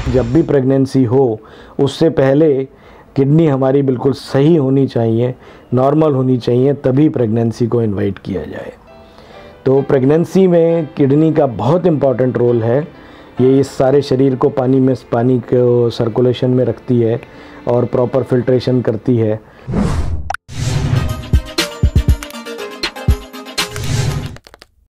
जब भी प्रेगनेंसी हो उससे पहले किडनी हमारी बिल्कुल सही होनी चाहिए, नॉर्मल होनी चाहिए, तभी प्रेगनेंसी को इनवाइट किया जाए। तो प्रेगनेंसी में किडनी का बहुत इम्पॉर्टेंट रोल है। ये इस सारे शरीर को पानी को सर्कुलेशन में रखती है और प्रॉपर फिल्ट्रेशन करती है।